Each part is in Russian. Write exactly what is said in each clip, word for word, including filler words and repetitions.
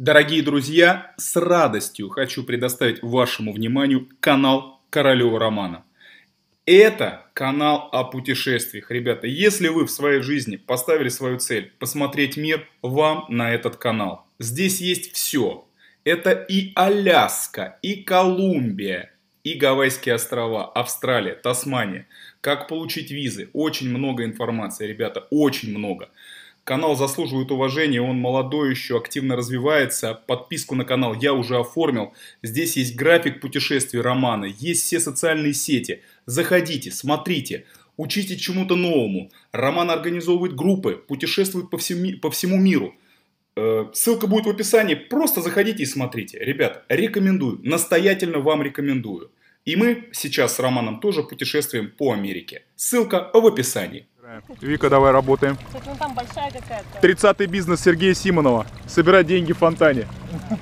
Дорогие друзья, с радостью хочу предоставить вашему вниманию канал Королева Романа. Это канал о путешествиях. Ребята, если вы в своей жизни поставили свою цель посмотреть мир, вам на этот канал. Здесь есть все. Это и Аляска, и Колумбия, и Гавайские острова, Австралия, Тасмания. Как получить визы. Очень много информации, ребята, очень много. Канал заслуживает уважения, он молодой еще, активно развивается. Подписку на канал я уже оформил. Здесь есть график путешествий Романа, есть все социальные сети. Заходите, смотрите, учите чему-то новому. Роман организовывает группы, путешествует по всему, по всему миру. Ссылка будет в описании, просто заходите и смотрите. Ребят, рекомендую, настоятельно вам рекомендую. И мы сейчас с Романом тоже путешествуем по Америке. Ссылка в описании. Вика, давай работаем. Ну, там большая какая-то. тридцатый бизнес Сергея Симонова. Собирать деньги в фонтане. Ну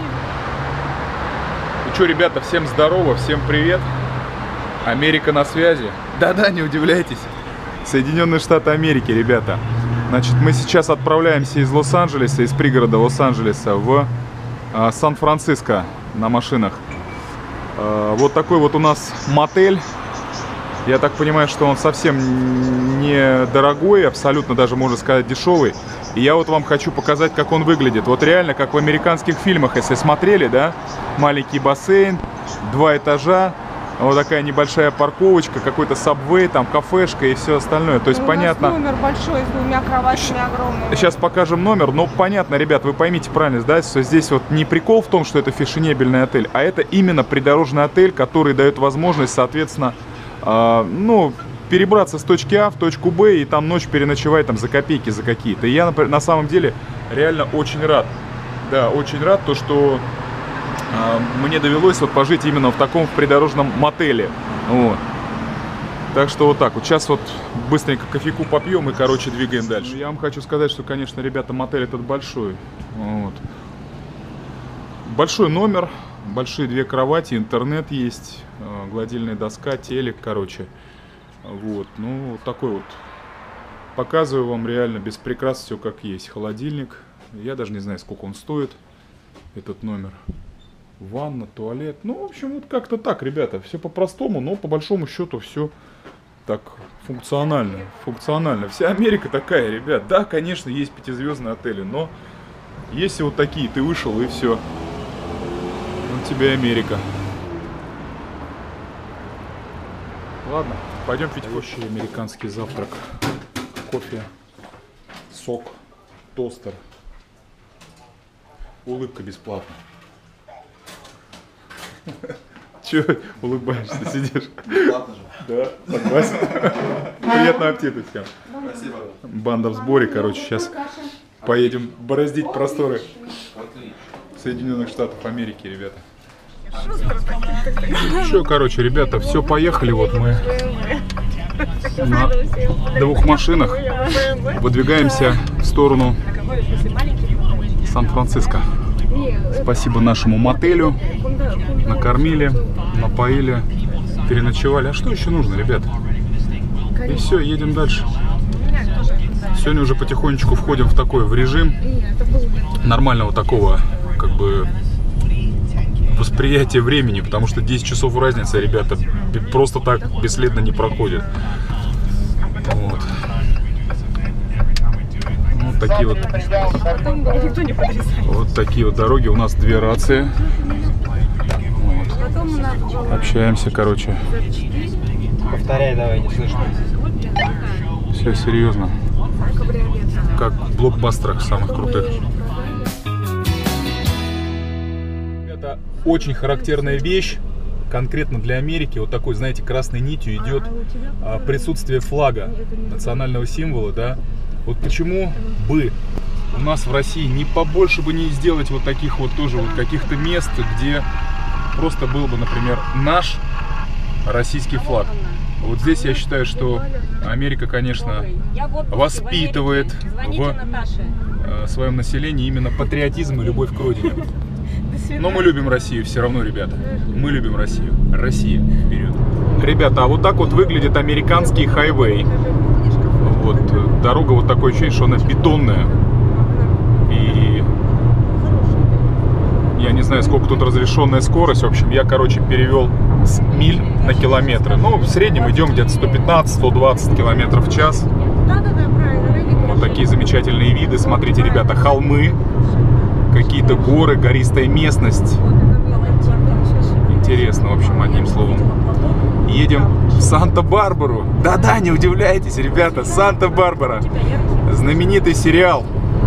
что, ребята, всем здорово, всем привет. Америка на связи. Да-да, не удивляйтесь. Соединенные Штаты Америки, ребята. Значит, мы сейчас отправляемся из Лос-Анджелеса, из пригорода Лос-Анджелеса в э, Сан-Франциско на машинах. Э, вот такой вот у нас мотель. Я так понимаю, что он совсем недорогой, абсолютно даже, можно сказать, дешевый. И я вот вам хочу показать, как он выглядит. Вот реально, как в американских фильмах, если смотрели, да? Маленький бассейн, два этажа, вот такая небольшая парковочка, какой-то сабвей, там кафешка и все остальное. То есть, ну, понятно... номер большой, с двумя кроватями огромными. Сейчас покажем номер, но понятно, ребят, вы поймите правильно, да, что здесь вот не прикол в том, что это фешенебельный отель, а это именно придорожный отель, который дает возможность, соответственно... ну, перебраться с точки А в точку Б и там ночь переночевать там за копейки, за какие-то. И я, например, на самом деле реально очень рад. Да, очень рад, то, что э, мне довелось вот пожить именно в таком в придорожном мотеле. Вот. Так что вот так вот. Сейчас вот быстренько кофейку попьем и, короче, двигаем дальше. Я вам хочу сказать, что, конечно, ребята, мотель этот большой. Вот. Большой номер. Большие две кровати, интернет есть, гладильная доска, телек, короче. Вот, ну, вот такой вот. Показываю вам реально без прикрас все как есть. Холодильник. Я даже не знаю, сколько он стоит, этот номер. Ванна, туалет. Ну, в общем, вот как-то так, ребята. Все по-простому, но по большому счету все так функционально. Функционально. Вся Америка такая, ребят. Да, конечно, есть пятизвездные отели, но есть и вот такие. Ты вышел и все. У тебя Америка. Ладно, пойдем пить кофе. Американский завтрак. Кофе, сок, тостер. Улыбка бесплатна. Че улыбаешься, сидишь? Бесплатно же. Да, согласен. Приятного аппетита всем. Спасибо. Банда в сборе, короче, сейчас поедем бороздить просторы Соединенных Штатов Америки, ребята. Что, короче, ребята, все, поехали. Вот мы на двух машинах выдвигаемся в сторону Сан-Франциско. Спасибо нашему мотелю. Накормили, напоили, переночевали. А что еще нужно, ребята? И все, едем дальше. Сегодня уже потихонечку входим в такой в режим нормального такого, как бы, восприятие времени, потому что десять часов разница, ребята, просто так бесследно не проходит. Вот. Вот такие вот, вот такие вот дороги. У нас две рации. Вот. Общаемся, короче. Повторяй, давай, не слышно. Все серьезно. Как в блокбастерах самых крутых. Это очень характерная вещь, конкретно для Америки. Вот такой, знаете, красной нитью идет а, присутствие флага, национального символа, да. Вот почему бы у нас в России не побольше бы не сделать вот таких вот тоже вот каких-то мест, где просто был бы, например, наш российский флаг. Вот здесь я считаю, что Америка, конечно, воспитывает в своем населении именно патриотизм и любовь к родине. Но мы любим Россию все равно, ребята. Мы любим Россию. Россия вперед. Ребята, а вот так вот выглядит американский хайвей. Вот, дорога вот такое ощущение, что она бетонная. И Я не знаю, сколько тут разрешенная скорость. В общем, я, короче, перевел с миль на километры. Ну, в среднем идем где-то сто пятнадцать — сто двадцать километров в час. Вот такие замечательные виды. Смотрите, ребята, холмы, какие-то горы, гористая местность. Интересно, в общем, одним словом. Едем в Санта-Барбару. Да-да, не удивляйтесь, ребята, Санта-Барбара. Знаменитый сериал.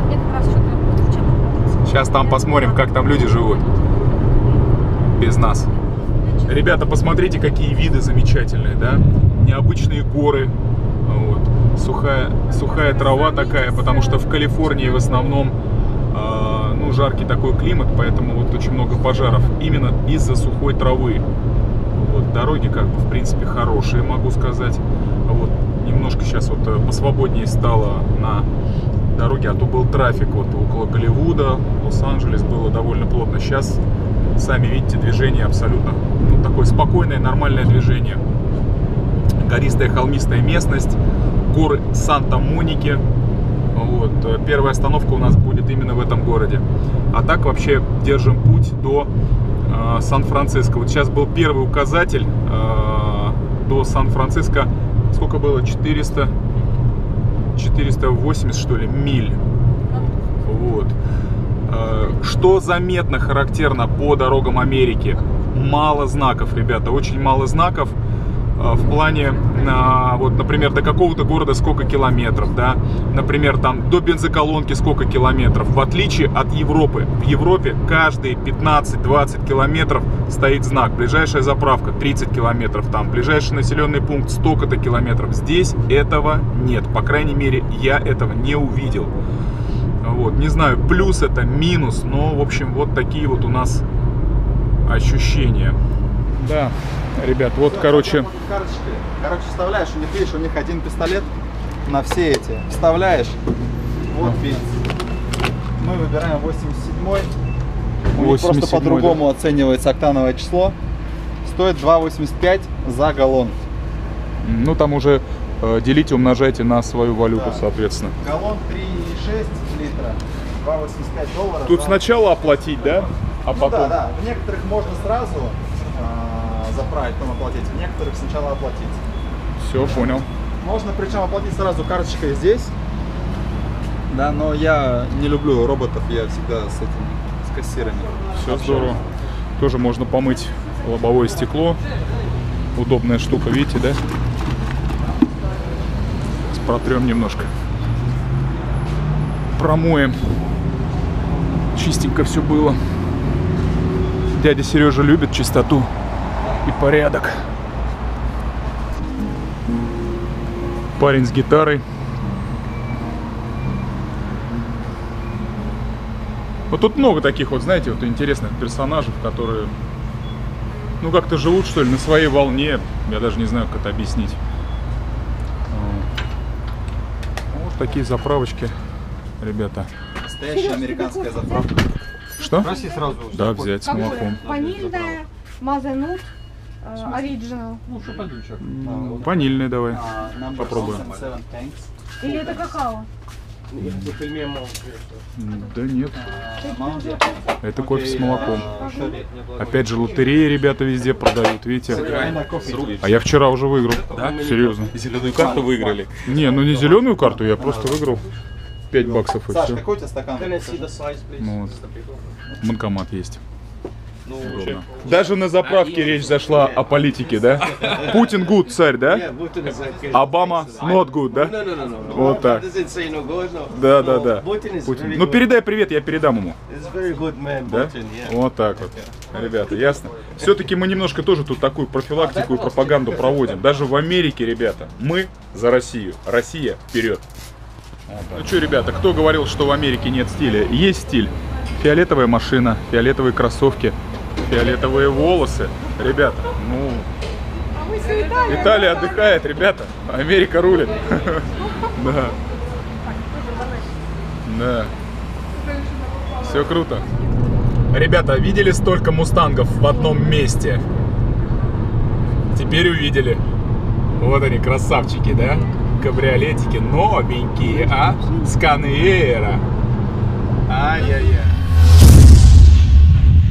Сейчас там посмотрим, как там люди живут. Без нас. Ребята, посмотрите, какие виды замечательные, да? Необычные горы. Вот. Сухая, сухая трава такая, потому что в Калифорнии в основном э, ну, жаркий такой климат, поэтому вот очень много пожаров. Именно из-за сухой травы. Вот. Дороги, как бы, в принципе, хорошие, могу сказать. Вот. Немножко сейчас вот посвободнее стало на дороге, а то был трафик вот около Голливуда, Лос-Анджелес, было довольно плотно. Сейчас, сами видите, движение абсолютно ну, такое спокойное, нормальное движение. Гористая холмистая местность, горы Санта-Моники. Вот. Первая остановка у нас будет именно в этом городе. А так вообще держим путь до э, Сан-Франциско. Вот сейчас был первый указатель э, до Сан-Франциско. Сколько было? четыреста, четыреста восемьдесят, что ли, миль. Вот. Что заметно характерно по дорогам Америки? Мало знаков, ребята, очень мало знаков. В плане, вот, например, до какого-то города сколько километров, да, например, там до бензоколонки сколько километров. В отличие от Европы, в Европе каждые пятнадцать-двадцать километров стоит знак. Ближайшая заправка тридцать километров, там, ближайший населенный пункт столько-то километров. Здесь этого нет, по крайней мере, я этого не увидел. Вот, не знаю, плюс это, минус, но, в общем, вот такие вот у нас ощущения. Да, ребят, вот, Все, короче... Карточки. Короче, вставляешь, у них, видишь, у них один пистолет на все эти. Вставляешь, вот пинс. Мы выбираем восемьдесят седьмой. У них просто по-другому да. оценивается октановое число. Стоит два восемьдесят пять за галлон. Ну, там уже э, делите, умножайте на свою валюту, да. соответственно. Галлон три и шесть литра, два восемьдесят пять долларов. Тут за... сначала оплатить, да? А ну, потом... Да, да. В некоторых можно сразу э, заправить, потом оплатить. В некоторых сначала оплатить. Все, понял. Можно причем оплатить сразу карточкой здесь. Да, но я не люблю роботов, я всегда с этим, с кассирами. Все здорово. Тоже можно помыть лобовое стекло. Удобная штука, видите, да? Протрем немножко. Промоем. Чистенько все было. Дядя Сережа любит чистоту и порядок. Парень с гитарой. Вот тут много таких вот, знаете, вот интересных персонажей, которые, ну, как-то живут, что ли, на своей волне. Я даже не знаю, как это объяснить. Вот такие заправочки, ребята. Настоящая американская заправка. Что? Проси сразу. Да, взять с молоком. Ванильная, мазанут, оригинал. Ну, что подключок? Ванильный давай. Попробуем. Или это какао? Да нет. Это кофе с молоком. Опять же, лотереи ребята везде продают, видите? А я вчера уже выиграл. Да? Серьезно. Зеленую карту выиграли? Не, ну не зеленую карту, я просто выиграл пять баксов и Саш, все. какой у тебя стакан? Ну, вот. Банкомат есть. Удобно. Даже на заправке речь зашла о политике, да? Путин good, царь, да? Обама not good, да? Вот так. Да, да, да. Путин. Ну передай привет, я передам ему. Да? Вот так вот. Ребята, ясно? Все-таки мы немножко тоже тут такую профилактику и пропаганду проводим. Даже в Америке, ребята, мы за Россию. Россия вперед. Ну что, ребята, кто говорил, что в Америке нет стиля? Есть стиль. Фиолетовая машина, фиолетовые кроссовки, фиолетовые волосы. Ребята, ну... Италия отдыхает, ребята. Америка рулит. Да. Да. Все круто. Ребята, видели столько мустангов в одном месте? Теперь увидели. Вот они, красавчики, да? Кабриолетики новенькие, а? Сканера. Ай-яй-яй.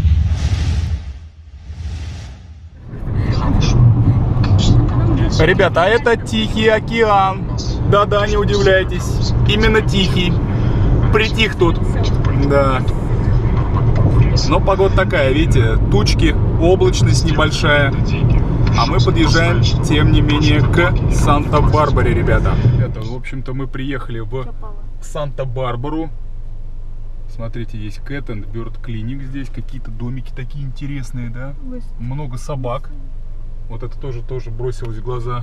Ребята, а это Тихий океан. Да-да, не удивляйтесь. Именно Тихий. Притих тут. Да. Но погода такая, видите, тучки, облачность небольшая. А мы подъезжаем, тем не менее, к Санта-Барбаре, ребята. Ребята, в общем-то, мы приехали в Санта-Барбару. Смотрите, есть Cat and Bird Clinic здесь. Какие-то домики такие интересные, да? Много собак. Вот это тоже, тоже бросилось в глаза.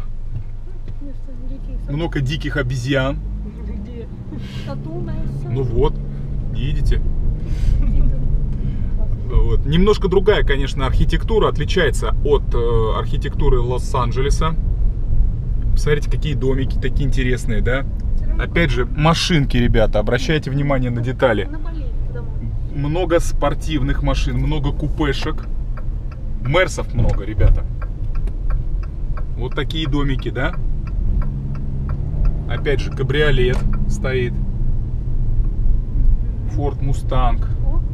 Много диких обезьян. Ну вот, видите? Вот. Немножко другая, конечно, архитектура, отличается от э, архитектуры Лос-Анджелеса. Посмотрите, какие домики такие интересные, да? Опять же, машинки, ребята, обращайте внимание на детали. Много спортивных машин, много купешек. Мерсов много, ребята. Вот такие домики, да? Опять же, кабриолет стоит. Форд Мустанг.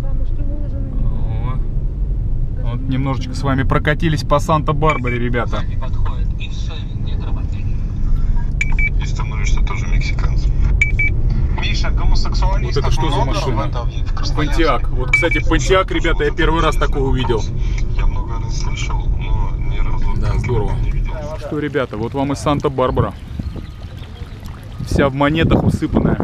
Вот немножечко с вами прокатились по Санта-Барбаре, ребята. И становишься тоже мексиканцем. Миша, гомосексуалистов Вот это что за много машина? в этом, в Красноярске? Понтиак. Вот, кстати, Понтиак, ребята, я первый раз такого увидел. Я много раз слышал, но ни разу Да, здорово. не видел. Что, ребята, вот вам и Санта-Барбара. Вся в монетах усыпанная.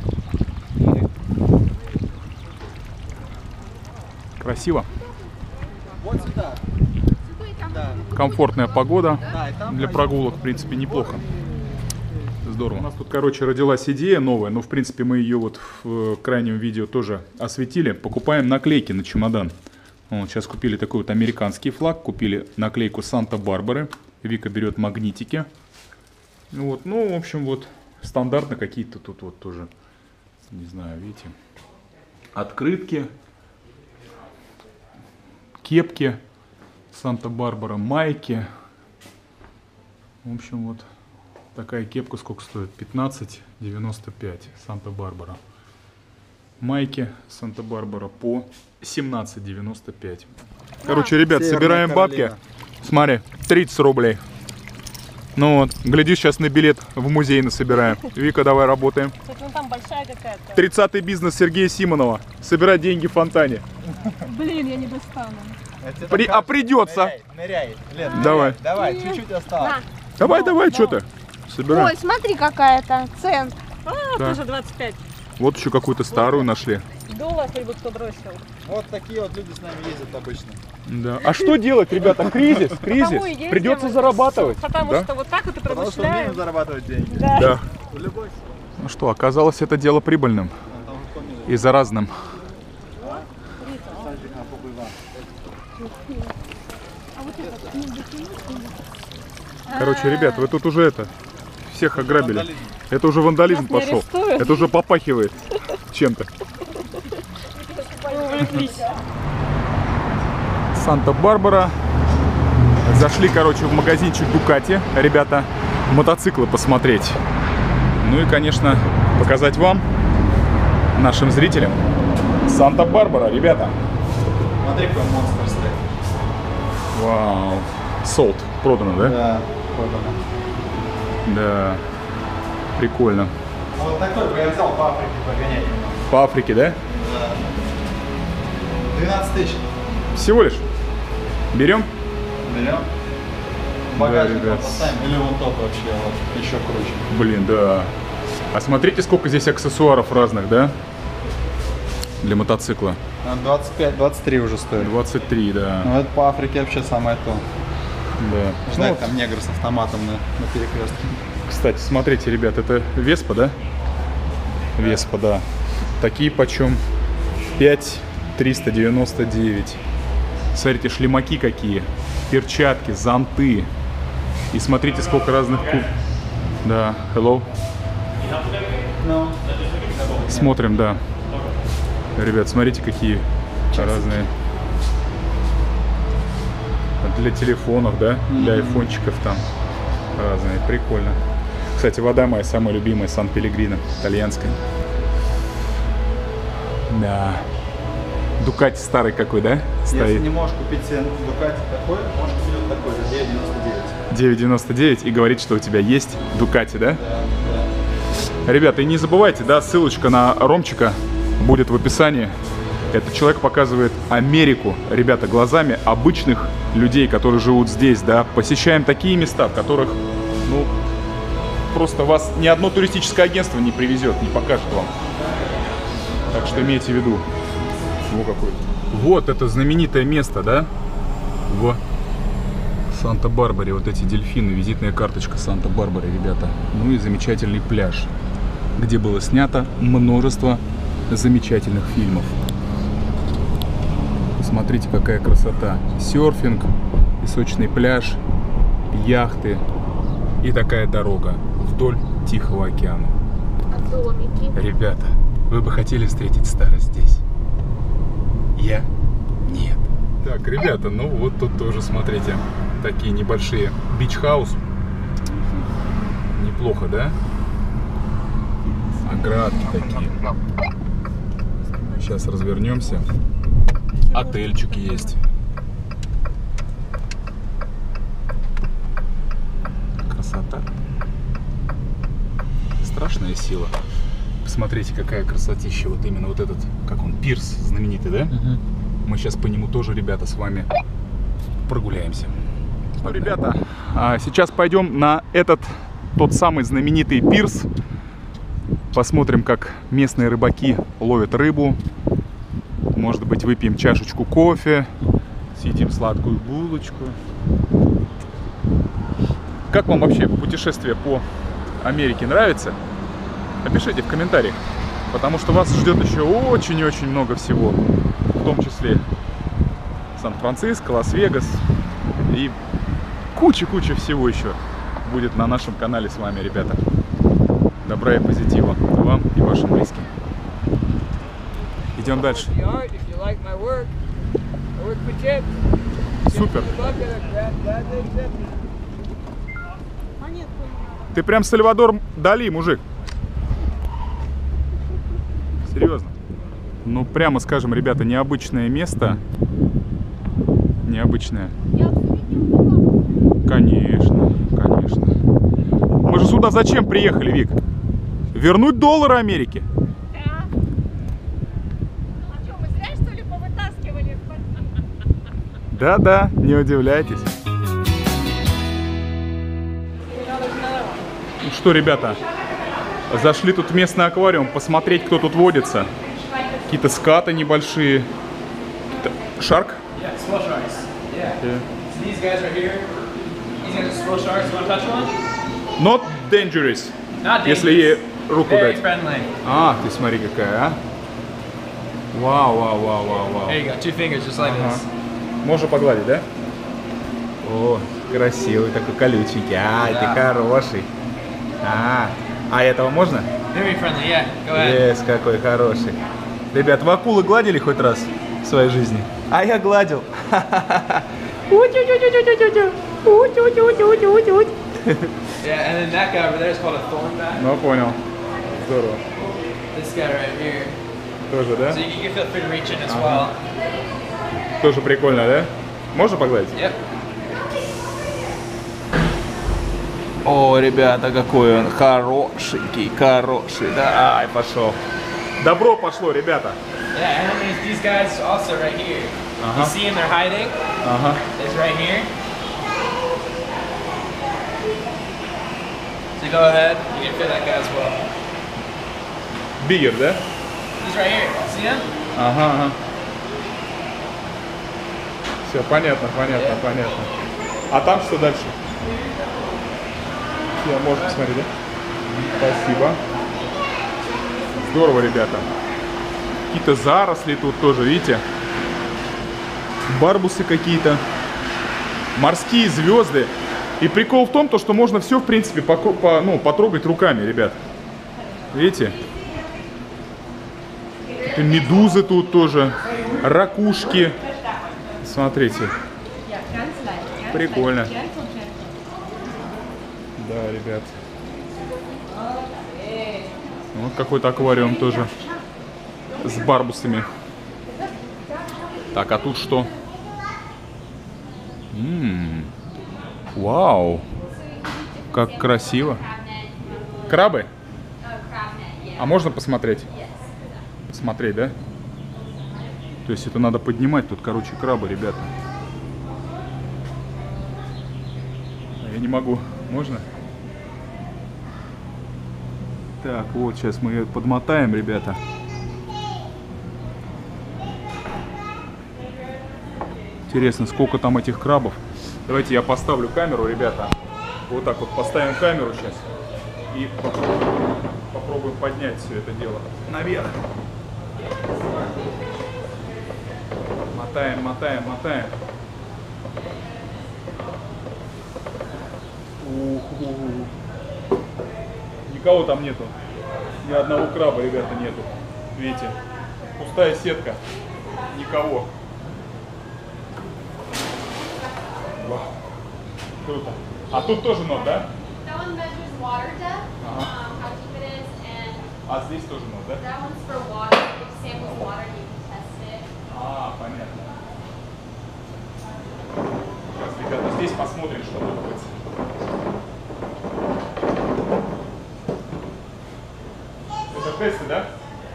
Красиво. Вот сюда. Да. Комфортная погода. Да, и там Для прогулок, в принципе, неплохо. Здорово. У нас тут, короче, родилась идея новая, но, в принципе, мы ее вот в крайнем видео тоже осветили. Покупаем наклейки на чемодан. Вот, сейчас купили такой вот американский флаг, купили наклейку Санта-Барбары. Вика берет магнитики. Вот, ну, в общем, вот стандартно какие-то тут вот тоже, не знаю, видите, открытки, кепки Санта-Барбара, майки. В общем, вот такая кепка сколько стоит? пятнадцать девяносто пять Санта-Барбара. Майки Санта-Барбара по семнадцать девяносто пять. Короче, ребят, Северная собираем Каролина. бабки. Смотри, тридцать рублей. Ну вот, гляди, сейчас на билет в музей насобираем. Вика, давай работаем. Ну там большая какая-то. тридцатый бизнес Сергея Симонова. Собирать деньги в фонтане. Блин, я не достану. При- а придется. Ныряй, ныряй. Лен, Давай. ныряй. Давай, чуть-чуть осталось. Давай, давай, что ты? Собираем. Ой, смотри какая-то. Цент. А, Да. тоже двадцать пять. Вот еще какую-то старую нашли. Доллар хоть бы кто бросил. Вот такие вот люди с нами ездят обычно. Да. А что делать, ребята? Кризис, кризис. Потому и ездим. Придется зарабатывать. Потому Да? что вот так вот и Потому что промышляем. умеем зарабатывать деньги. Да. Да. В любой Ну что, оказалось это дело прибыльным там вот помню. и заразным. Короче, ребят, вы тут уже это, всех ограбили. Вандализм. Это уже вандализм Нас не пошел. арестуют. Это уже попахивает чем-то. Санта-Барбара. Зашли, короче, в магазинчик Дукати, ребята, мотоциклы посмотреть. Ну и, конечно, показать вам, нашим зрителям, Санта-Барбара, ребята. Смотри, какой монстр стоит. Вау. Солд. Продано, да? Да, продано. Да. Прикольно. Вот такой бы я взял по Африке погонять. По Африке, да? Да. двенадцать тысяч. Всего лишь? Берем? Берем. Багажник ребят. поставим. Или вон тот вообще вот, еще круче. Блин, да. А смотрите, сколько здесь аксессуаров разных, да? Для мотоцикла. А, двадцать пять двадцать три уже стоит. двадцать три, да. Ну это по Африке вообще самое то. Да. Ждать Ну, там негр с автоматом на, на перекрестке. кстати, смотрите, ребят, это Веспа, да? Веспа, да. Такие почем? пять триста девяносто девять. Смотрите, шлемаки какие. Перчатки, зонты. И смотрите, сколько разных куб. Да, hello. Ну, Смотрим, да. Ребят, смотрите, какие разные. Для телефонов, да? Для айфончиков там разные. Прикольно. Кстати, вода моя самая любимая, Сан-Пелегрино, итальянская. Да. Дукати старый какой, да? если Стоит. не можешь купить себе Дукати такой, можешь купить вот такой за девять девяносто девять. девять девяносто девять и говорить, что у тебя есть Дукати, да? Ребята, и не забывайте, да, ссылочка на Ромчика будет в описании. Этот человек показывает Америку, ребята, глазами обычных людей, которые живут здесь, да. Посещаем такие места, в которых, ну, просто вас ни одно туристическое агентство не привезет, не покажет вам. Так что имейте в виду. Во какой. Вот это знаменитое место, да? В Санта-Барбаре. Вот эти дельфины, визитная карточка Санта-Барбары, ребята. Ну и замечательный пляж, где было снято множество замечательных фильмов. Посмотрите, какая красота. Серфинг, песочный пляж, яхты и такая дорога вдоль Тихого океана. Ребята, вы бы хотели встретить старость здесь? Я? Нет. Так, ребята, ну вот тут тоже, смотрите, такие небольшие бич-хаус. Неплохо, да? Оградки такие. Сейчас развернемся. Отельчик есть. Красота. Страшная сила. Посмотрите, какая красотища. Вот именно вот этот, как он, пирс знаменитый, да? Uh-huh. Мы сейчас по нему тоже, ребята, с вами прогуляемся. Ну, ребята, сейчас пойдем на этот, тот самый знаменитый пирс. Посмотрим, как местные рыбаки ловят рыбу. Может быть, выпьем чашечку кофе, съедим сладкую булочку. Как вам вообще путешествие по Америке нравится? Напишите в комментариях, потому что вас ждет еще очень-очень много всего. В том числе Сан-Франциско, Лас-Вегас и куча-куча всего еще будет на нашем канале с вами, ребята. Добра и позитива вам и вашим близким. Идем дальше. Супер. Ты прям Сальвадор Дали, мужик. Серьезно. Ну, прямо скажем, ребята, необычное место. Необычное. Конечно, конечно. Мы же сюда зачем приехали, Вик? Вернуть доллары Америке. Да-да, не удивляйтесь. Ну что, ребята, зашли тут в местный аквариум посмотреть, кто тут водится. Какие-то скаты небольшие. Шарк? Not dangerous. Если ей руку дать. А, ты смотри какая, а. Вау, вау, вау, вау, вау. Можно погладить, да? О, красивый такой колюченький. А, ты хороший. А, а этого можно? Есть, какой хороший. Ребят, вы акулы гладили хоть раз в своей жизни? А я гладил. Ну, понял. Здорово. Тоже, да? Тоже прикольно, да? Можно погладить? Yep. О, ребята, какой он хорошенький, хороший, да? Ай, пошел. Добро пошло, ребята. Yeah, and these guys also right here. Uh-huh. You see them, they're hiding. Uh-huh. It's right here. So go ahead, you can fit that guy as well. Bigger, да? He's right here. See him? Ага, ага. Все, понятно, понятно, yeah. понятно. А там что дальше? Все, можно посмотреть, да? Спасибо. Здорово, ребята. Какие-то заросли тут тоже, видите? Барбусы какие-то. Морские звезды. И прикол в том, то, что можно все, в принципе, по, по, ну, потрогать руками, ребят. Видите? Это медузы тут тоже. Ракушки. Смотрите. Прикольно. Да, ребят. Вот какой-то аквариум тоже. С барбусами. Так, а тут что? М-м-м. Вау! Как красиво. Крабы? А можно посмотреть? Посмотреть, да? То есть это надо поднимать. Тут, короче, крабы, ребята. Я не могу. Можно? Так, вот, сейчас мы ее подмотаем, ребята. Интересно, сколько там этих крабов. Давайте я поставлю камеру, ребята. Вот так вот поставим камеру сейчас. И попробуем, попробуем поднять все это дело наверх. Мотаем, мотаем, мотаем. У-ху-ху. Никого там нету. Ни одного краба, ребята, нету. Видите? Пустая сетка. Никого. Вау. Круто. А тут тоже нот, да? Ага. А здесь тоже нот, да? А, понятно. Сейчас, ребята, здесь посмотрим, что тут будет. Это тесты, да?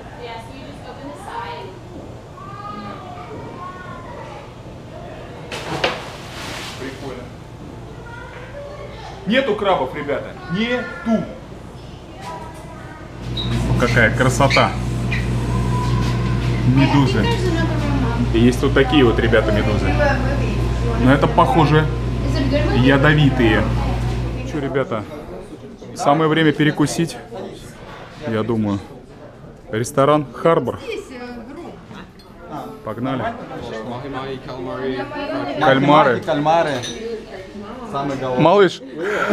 Прикольно. Нету крабов, ребята. Нету. Какая красота. Медузы. И есть вот такие вот, ребята, медузы. Но это, похоже, ядовитые. Что, ребята, самое время перекусить, я думаю. Ресторан Харбор. Погнали. Кальмары. Кальмары. Самый голодный. Малыш,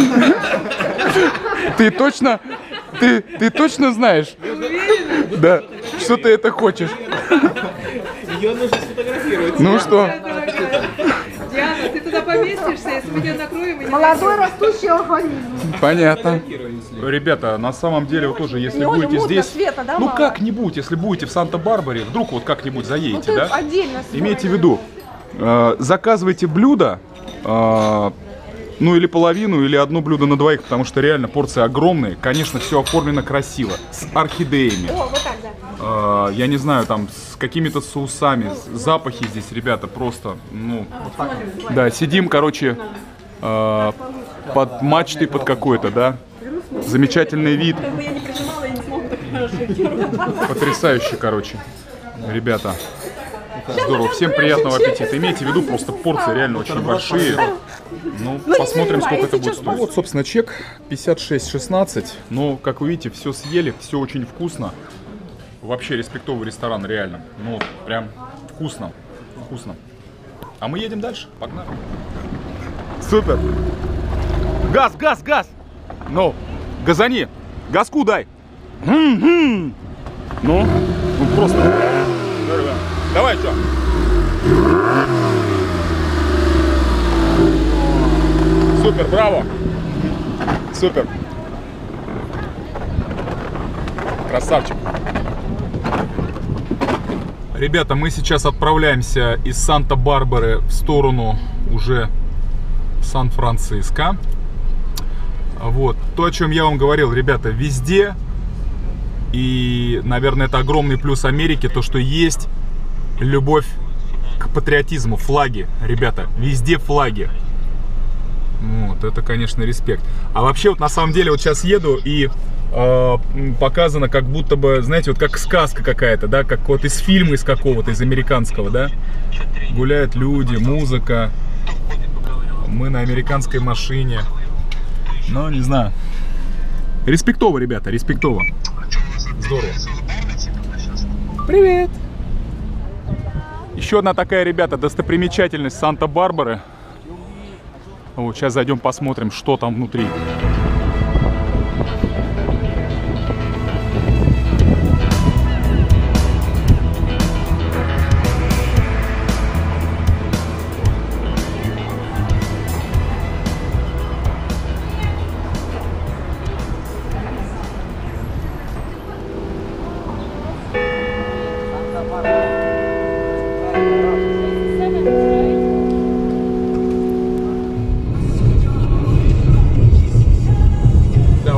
ты точно, ты, ты точно знаешь? Да, что ты это хочешь? Ее нужно сфотографировать. Ну что? Диана, ты туда поместишься, если мы тебя накроем? И не Молодой растущий организм. Понятно. Ребята, на самом деле, вот тоже, если Не очень будете мутно, здесь, света, да, ну мало? как-нибудь, если будете в Санта-Барбаре, вдруг вот как-нибудь заедете, Ну, ты да? отдельно Имейте в виду, э, заказывайте блюдо, э, ну или половину, или одно блюдо на двоих, потому что реально порции огромные. Конечно, все оформлено красиво, с орхидеями. О, вот так, да. Э, я не знаю, там с какими-то соусами, запахи здесь, ребята, просто, ну, да, сидим, короче, э, под мачтой под какой-то, да, замечательный вид, Как бы я не прижимала, я не смогу так хорошо. потрясающе, короче, ребята, здорово, всем приятного аппетита, имейте в виду, просто порции реально очень большие, ну, посмотрим, сколько это будет стоить. Вот, собственно, чек пятьдесят шесть шестнадцать, но, как вы видите, все съели, все очень вкусно. Вообще респектовый ресторан, реально. Ну, прям вкусно. Вкусно. А мы едем дальше. Погнали. Супер. Газ, газ, газ. Ну, газани. Газку дай. М-м-м. Ну, ну, просто. Давай, что? Супер, браво. Супер. Красавчик. Ребята, мы сейчас отправляемся из Санта-Барбары в сторону уже Сан-Франциско. Вот. То, о чем я вам говорил, ребята, везде, и, наверное, это огромный плюс Америки, то, что есть любовь к патриотизму, флаги, ребята, везде флаги. Вот, это, конечно, респект. А вообще, вот на самом деле, вот сейчас еду и э, показано, как будто бы, знаете, вот как сказка какая-то, да, как вот из фильма, из какого-то, из американского, да. Гуляют люди, музыка. Мы на американской машине. Ну, не знаю. Респектово, ребята, респектово. Здорово. Привет. Еще одна такая, ребята, достопримечательность Санта-Барбары. Вот, сейчас зайдем посмотрим, что там внутри.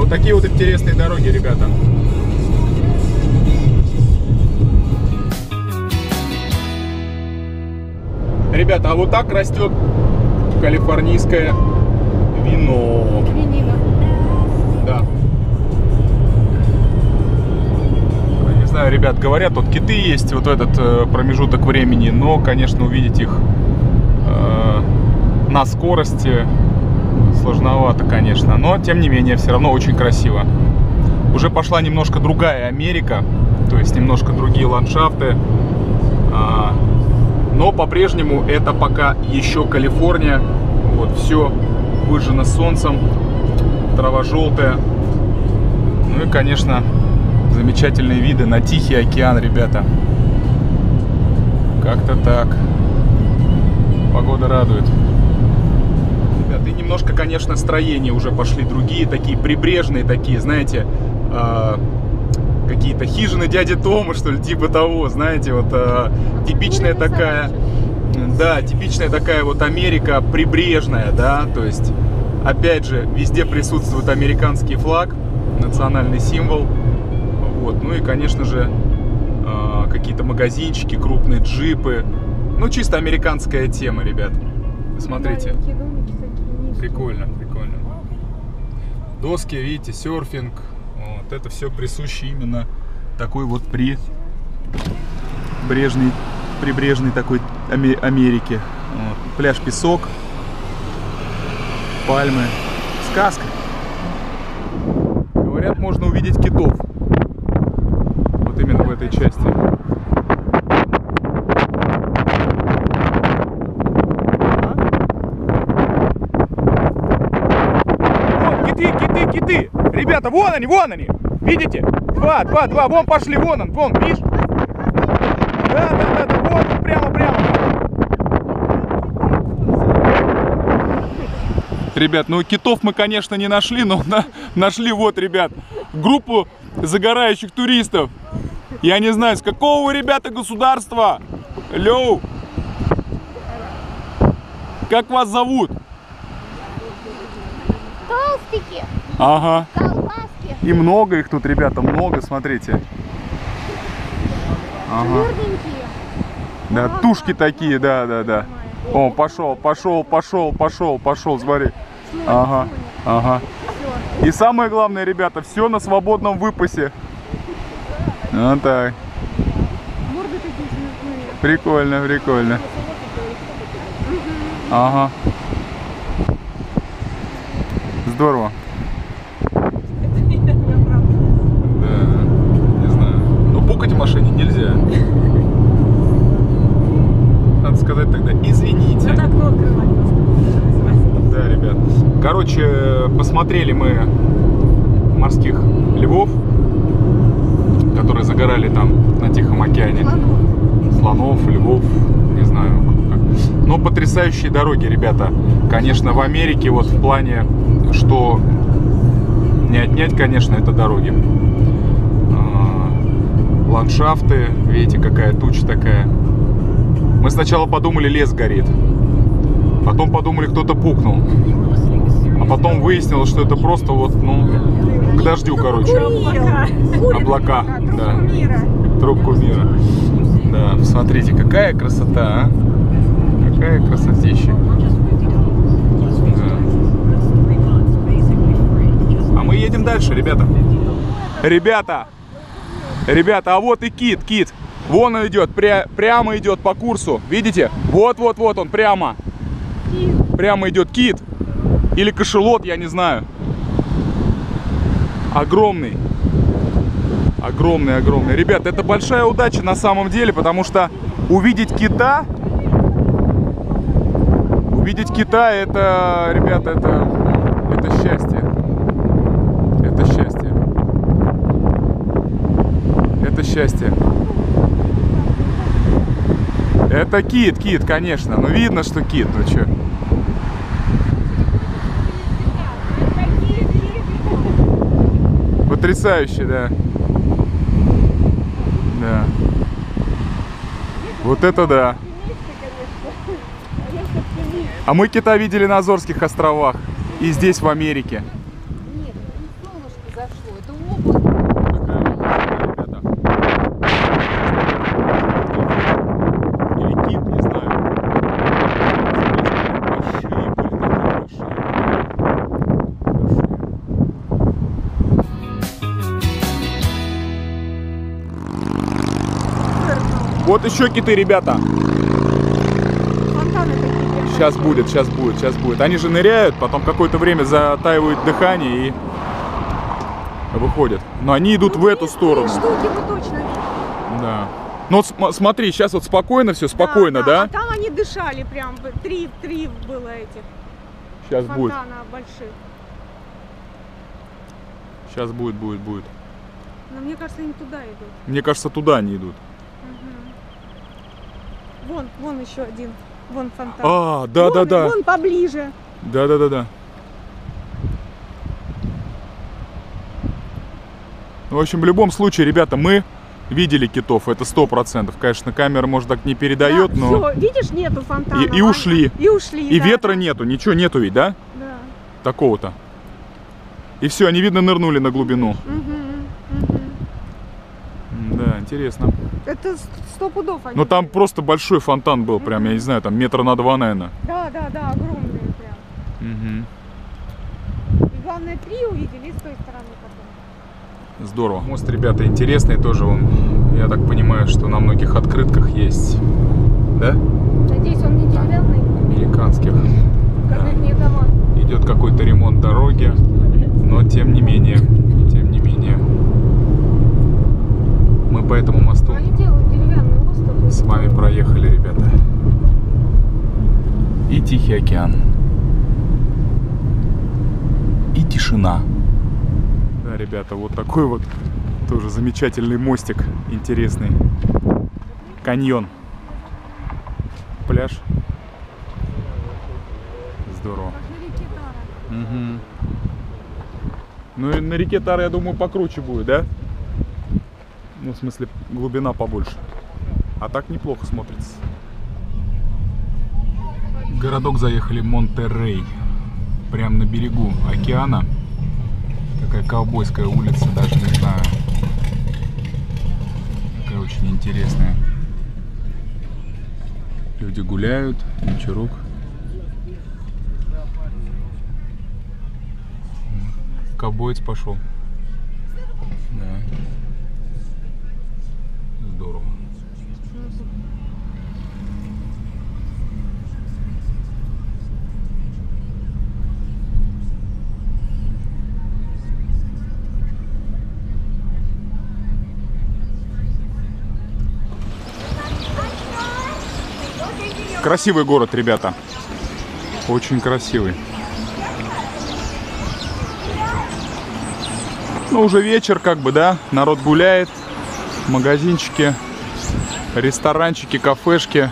Вот такие вот интересные дороги, ребята. Ребята, а вот так растет калифорнийское вино. Да. Не знаю, ребят, говорят, вот киты есть вот в этот э, промежуток времени, но, конечно, увидеть их э, на скорости сложновато, конечно. Но, тем не менее, все равно очень красиво. Уже пошла немножко другая Америка, то есть немножко другие ландшафты. А, но по-прежнему это пока еще Калифорния. Вот, все выжжено солнцем, трава желтая. Ну и, конечно, замечательные виды на Тихий океан, ребята. Как-то так. Погода радует. Ребята, и немножко, конечно, строения уже пошли другие, такие прибрежные, такие, знаете, э, какие-то хижины дяди Тома, что ли, типа того, знаете, вот э, типичная такая, да, типичная такая вот Америка прибрежная, да, то есть, опять же, везде присутствует американский флаг, национальный символ. Вот. Ну и, конечно же, э, какие-то магазинчики, крупные джипы. Ну, чисто американская тема, ребят. Смотрите. Прикольно, прикольно. Доски, видите, серфинг. Вот. Это все присуще именно такой вот при... брежной, прибрежной такой Америке. Вот. Пляж, песок, пальмы. Сказка. Говорят, можно увидеть китов. Именно в этой части. Вон, киты, киты, киты! Ребята, вон они, вон они! Видите? Два, два, два, вон пошли, вон он, вон, видишь? Да, да, да, да, вон, прямо, прямо. Ребят, ну китов мы, конечно, не нашли, но на, нашли вот, ребят, группу загорающих туристов. Я не знаю, с какого вы, ребята, государства? Алло! Как вас зовут? Толстики. Ага. Колбаски. И много их тут, ребята, много, смотрите. Ага. Тверденькие. Да, тушки такие, да, да, да. О, пошел, пошел, пошел, пошел, пошел, смотри. Ага, ага. И самое главное, ребята, все на свободном выпасе. Вот так. Прикольно, прикольно. Ага. Здорово. Да, не знаю. Но пукать в машине нельзя. Надо сказать тогда извините. Да, ребят. Короче, посмотрели мы морских львов, которые загорали там на Тихом океане. Слонов, львов, не знаю как. Но потрясающие дороги, ребята. Конечно, в Америке вот в плане, что не отнять, конечно, это дороги. Ландшафты, видите, какая туча такая. Мы сначала подумали, лес горит. Потом подумали, кто-то пукнул. А потом выяснилось, что это просто вот, ну, к дождю, короче. Облака. Да. Трубку мира. Да, смотрите, какая красота, а? Какая красотища. Да. А мы едем дальше, ребята. Ребята! Ребята, а вот и кит, кит. Вон он идет, пря прямо идет по курсу. Видите? Вот-вот-вот он, прямо. Прямо идет кит. Или кашалот, я не знаю. Огромный. Огромный, огромный. Ребят, это большая удача на самом деле, потому что увидеть кита... Увидеть кита, это, ребята, это, это счастье. Это счастье. Это счастье. Это кит, кит, конечно. Ну, видно, что кит. Ну, что? Потрясающе, да. Да. Вот это да. А мы кита видели на Азорских островах. И здесь, в Америке. Вот еще киты, ребята. Фонтаны такие. Сейчас будет, сейчас будет, сейчас будет. Они же ныряют, потом какое-то время затаивают дыхание и выходят. Но они идут в эту сторону. Штуки мы точно видим. Да. Ну вот см смотри, сейчас вот спокойно все, спокойно, да? А там они дышали прям, три, три было этих. Сейчас будет. Фонтана больших. Сейчас будет, будет, будет. Но мне кажется, они туда идут. Мне кажется, туда они идут. Угу. Вон, вон еще один. Вон фонтан. А, да, вон, да, да. Вон поближе. Да, да, да, да. В общем, в любом случае, ребята, мы видели китов, это сто процентов. Конечно, камера, может, так не передает, да, но... Все, видишь, нету фонтана. И, и ушли. И ушли, И да. ветра нету, ничего нету ведь, да? Да. Такого-то. И все, они, видно, нырнули на глубину. Угу, угу. Да, интересно. Это сто пудов они. Но там просто большой фонтан был, прям, я не знаю, там метра на два, наверное. Да, да, да, огромные прям. Угу. И главное, три увидели, и с той стороны потом. Здорово. Мост, ребята, интересный тоже. Он, я так понимаю, что на многих открытках есть. Да? Надеюсь, он не деревянный, Американских. как Да. их не дома. Идет какой-то ремонт дороги, но тем не менее, тем не менее, мы по этому мосту Они делают деревянный остров. с вами проехали, ребята. И Тихий океан. И тишина. Да, ребята, вот такой вот тоже замечательный мостик, интересный. Каньон. Пляж. Здорово. Угу. Ну и на реке Тара, я думаю, покруче будет, да? Ну, в смысле, глубина побольше. А так неплохо смотрится. В городок заехали Монтеррей. Прямо на берегу океана. Такая ковбойская улица, даже не знаю. Такая очень интересная. Люди гуляют, вечерок. Ковбоец пошел. Да. Здорово. Красивый город, ребята. Очень красивый. Ну, уже вечер, как бы, да, народ гуляет, магазинчики, ресторанчики, кафешки,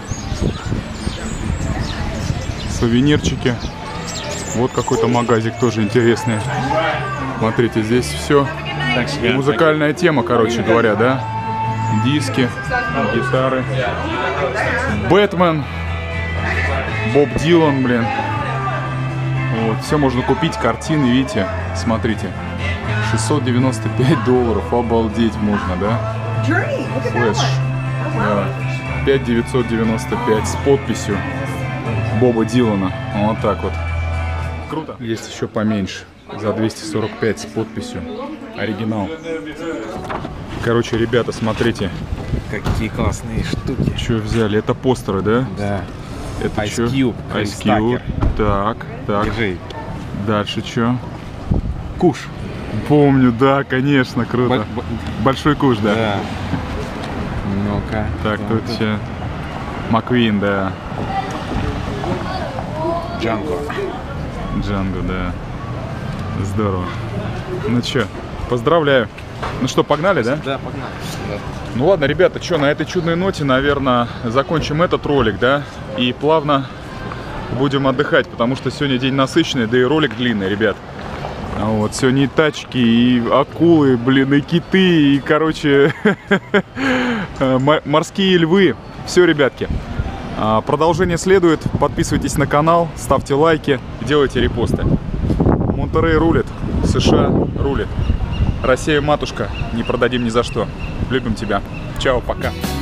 сувенирчики. Вот какой-то магазик тоже интересный. Смотрите, здесь все музыкальная тема, короче говоря, да, диски, гитары, Бэтмен, Боб Дилан, блин. Вот, все можно купить, картины, видите, смотрите. шестьсот девяносто пять долларов, обалдеть можно, да? Флэш. Да. пять тысяч девятьсот девяносто пять с подписью Боба Дилана. Вот так вот. Круто. Есть еще поменьше. За двести сорок пять с подписью. Оригинал. Короче, ребята, смотрите. Какие классные штуки. Что взяли? Это постеры, да? Да. Это Ice что? Cube, Ice Chris Cube. Так, так. Держи. Дальше что? Куш. Помню, да, конечно, круто. Б- б- Большой куш, да? Да. Ну-ка. Так, тут что? Маквин, да. Джанго. Джанго, да. Здорово. Ну что, поздравляю. Ну что, погнали, да? Да, погнали. Ну ладно, ребята, что, на этой чудной ноте, наверное, закончим этот ролик, да? И плавно будем отдыхать, потому что сегодня день насыщенный, да и ролик длинный, ребят. Вот, сегодня и тачки, и акулы, блин, и киты, и, короче, морские львы. Все, ребятки. Продолжение следует. Подписывайтесь на канал, ставьте лайки, делайте репосты. Монтеррей рулит, США рулит. Россия матушка, не продадим ни за что. Любим тебя. Чао, пока.